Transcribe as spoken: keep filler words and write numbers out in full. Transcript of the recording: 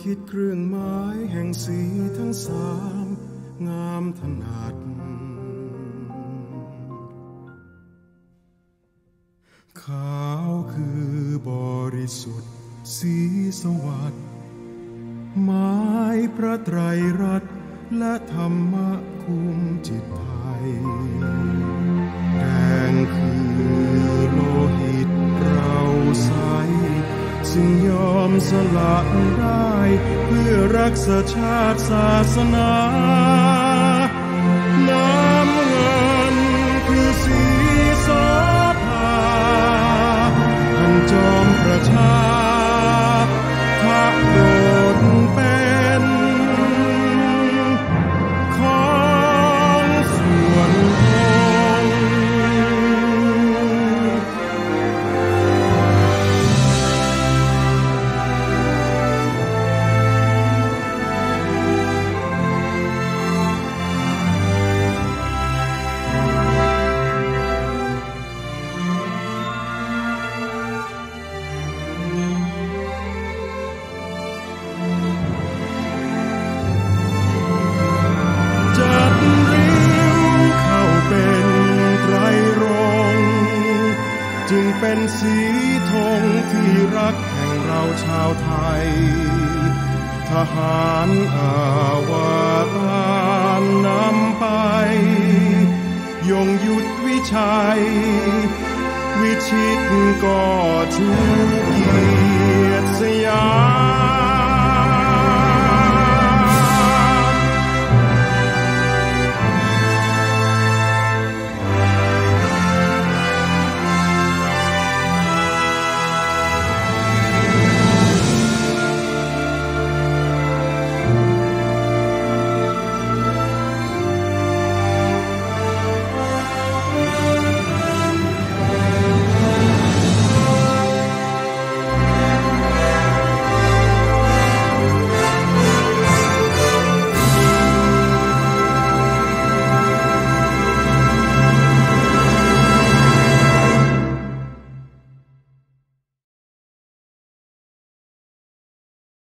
คิดเครื่องหมายแห่งสีทั้งสามงามถนัดขาวคือบริสุทธิ์สีสวัสดิ์หมายพระไตรรัตน์และธรรมะคุมจิตไทยแดงคือโลหิตเราใสซึ่งยอมสละได้เพื่อรักษาชาติศาสนาน้ำเงินคือสีโสภาท่านจอมประชาพระโดดเป็นของส่วนรวมจึงเป็นสีธงที่รักแห่งเราชาวไทยทหารอาวตารนำไปยงยุทธวิชัยวิชิตก็ชูเกียรติสยาม